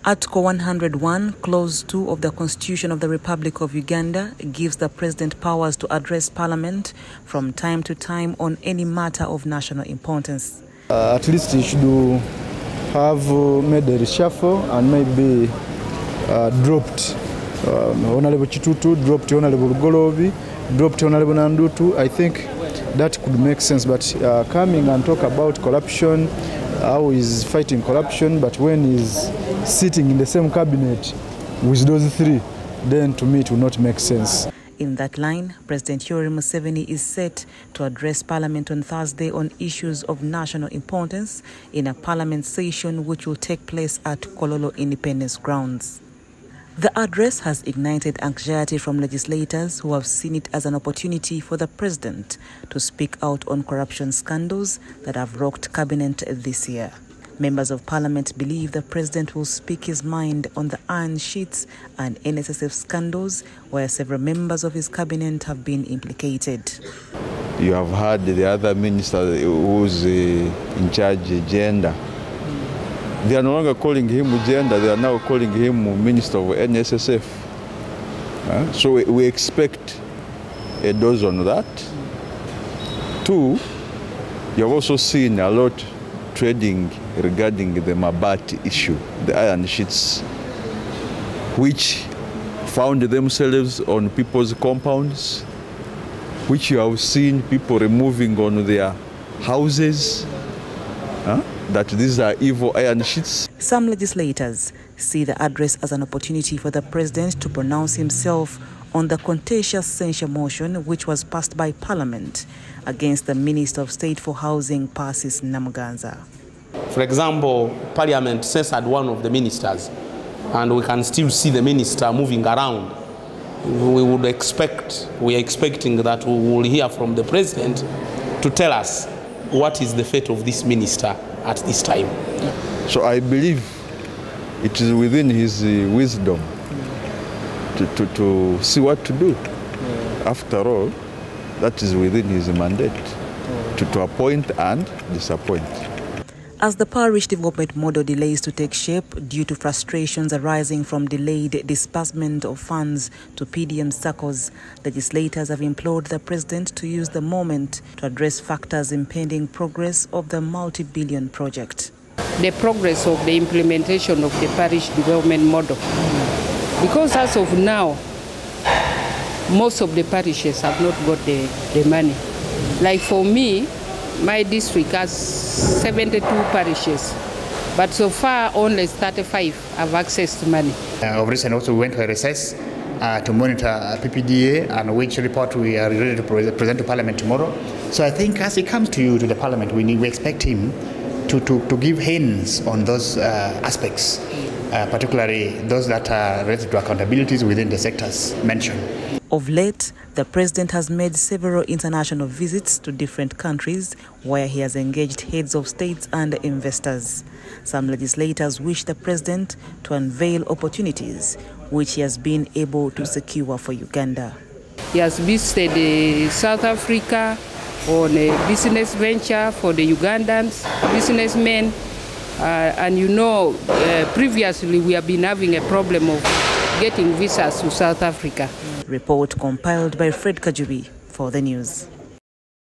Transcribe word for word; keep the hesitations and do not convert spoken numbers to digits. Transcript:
Article one hundred one, Clause two of the Constitution of the Republic of Uganda gives the President powers to address Parliament from time to time on any matter of national importance. Uh, at least he should have uh, made a reshuffle and maybe uh, dropped um, Honorable Chitutu, dropped Honorable Golobi, dropped Honorable Nandutu. I think that could make sense, but uh, coming and talk about corruption, how he's fighting corruption, but when he's sitting in the same cabinet with those three, then to me it will not make sense. In that line, President Yoweri Museveni is set to address Parliament on Thursday on issues of national importance in a Parliament session which will take place at Kololo Independence Grounds. The address has ignited anxiety from legislators who have seen it as an opportunity for the President to speak out on corruption scandals that have rocked cabinet this year. Members of Parliament believe the President will speak his mind on the iron sheets and N S S F scandals where several members of his cabinet have been implicated. You have heard the other minister who's uh, in charge of gender. They are no longer calling him gender, they are now calling him Minister of N S S F. Uh, so we, we expect a dose on that. Two, you have also seen a lot trading regarding the Mabati issue, the iron sheets, which found themselves on people's compounds, which you have seen people removing on their houses, huh? that these are evil iron sheets. Some legislators see the address as an opportunity for the President to pronounce himself on the contentious censure motion which was passed by Parliament against the Minister of State for Housing, Persis Namuganza. For example, Parliament censored one of the ministers, and we can still see the minister moving around. We would expect, we are expecting that we will hear from the President to tell us what is the fate of this minister at this time. So I believe it is within his uh, wisdom to, to, to see what to do. After all, that is within his mandate, to, to appoint and disappoint. As the parish development model delays to take shape due to frustrations arising from delayed disbursement of funds to P D M circles, legislators have implored the President to use the moment to address factors impeding progress of the multi-billion project. The progress of the implementation of the parish development model. Because as of now, most of the parishes have not got the, the money. Like for me, my district has seventy-two parishes, but so far only thirty-five have access to money. Uh, of recent also we went to a recess uh, to monitor P P D A, and which report we are ready to present to Parliament tomorrow. So I think as he comes to you, to the Parliament, we, need, we expect him to, to, to give hints on those uh, aspects, uh, particularly those that are related to accountabilities within the sectors mentioned. Of late, the President has made several international visits to different countries where he has engaged heads of states and investors. Some legislators wish the President to unveil opportunities which he has been able to secure for Uganda. He has visited uh, South Africa on a business venture for the Ugandans, businessmen. Uh, and you know, uh, previously we have been having a problem of getting visas to South Africa. Report compiled by Fred Kajubi for the news.